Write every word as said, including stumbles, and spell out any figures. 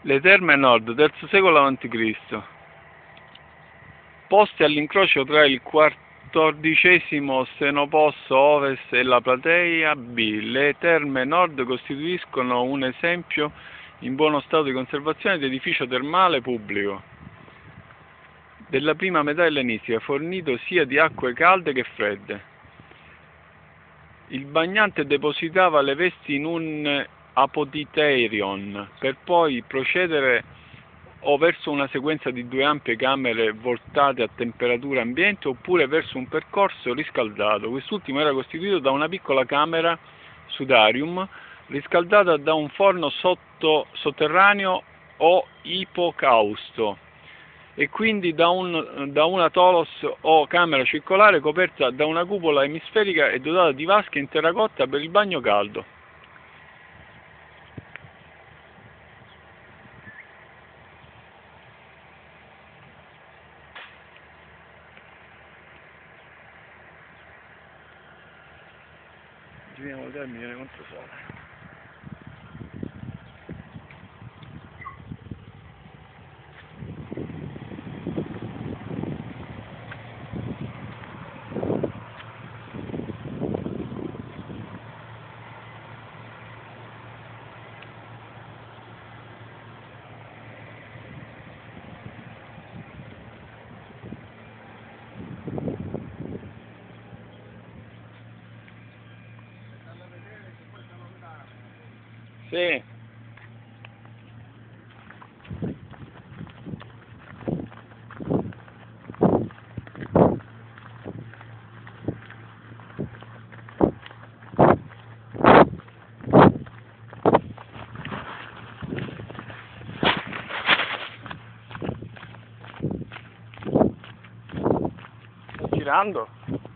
Le Terme Nord, terzo secolo avanti Cristo, poste all'incrocio tra il quattordicesimo Stenoposso Ovest e la Platea B. Le Terme Nord costituiscono un esempio in buono stato di conservazione di edificio termale pubblico della prima metà ellenistica, fornito sia di acque calde che fredde. Il bagnante depositava le vesti in un apoditeion per poi procedere o verso una sequenza di due ampie camere voltate a temperatura ambiente oppure verso un percorso riscaldato. Quest'ultimo era costituito da una piccola camera sudarium riscaldata da un forno sotto, sotterraneo o ipocausto e quindi da, un, da una tolos o camera circolare coperta da una cupola emisferica e dotata di vasche in terracotta per il bagno caldo. Giriamo il termine contro sole. Sì. Sto girando?